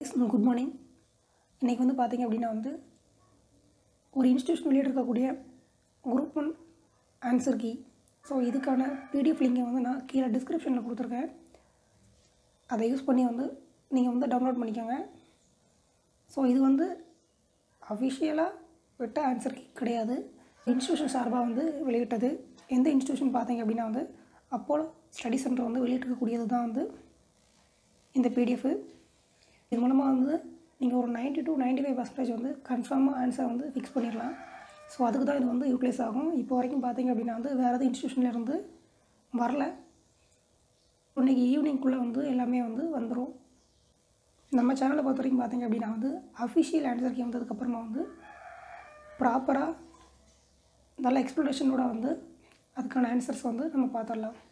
Guys, good morning. இன்றைக்கி வந்து பார்த்திங்க அப்படின்னா ஒரு இன்ஸ்டியூஷன் வெளியிட்டிருக்கக்கூடிய குரூப் 1 ஆன்சர் கீ. ஸோ இதுக்கான பிடிஎஃப் லிங்கை நான் கீழே டிஸ்கிரிப்ஷனில் கொடுத்துருக்கேன். அதை யூஸ் பண்ணி நீங்கள் டவுன்லோட் பண்ணிக்கோங்க. ஸோ இது அஃபிஷியலாக விட்ட ஆன்சர் கீ கிடையாது. இன்ஸ்டியூஷன் சார்பாக வெளியிட்டது. எந்த இன்ஸ்டியூஷன் பார்த்தீங்க அப்படின்னா அப்போலோ ஸ்டடி சென்டர் வெளியிட்டிருக்கக்கூடியது தான் இந்த பிடிஎஃப். இது மூலமாக நீங்கள் ஒரு 90 to 95% கன்ஃபார்மாக ஆன்சரை ஃபிக்ஸ் பண்ணிடலாம். ஸோ அதுக்கு தான் இது யூட்டிலைஸ் ஆகும். இப்போ வரைக்கும் பார்த்தீங்க அப்படின்னா வேறு எதுவும் இன்ஸ்டியூஷன்லேருந்து வரல. இன்றைக்கி ஈவினிங்குள்ளே எல்லாமே வந்துடும். நம்ம சேனலை பொறுத்த வரைக்கும் பார்த்தீங்க அப்படின்னா அஃபிஷியல் ஆன்சர் கீ வந்ததுக்கப்புறமா ப்ராப்பராக நல்ல எக்ஸ்ப்ளனேஷனோட அதுக்கான ஆன்சர்ஸ் நம்ம பார்த்துடலாம்.